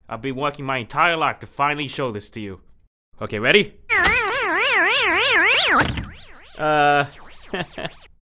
I've been working my entire life to finally show this to you. Okay, ready?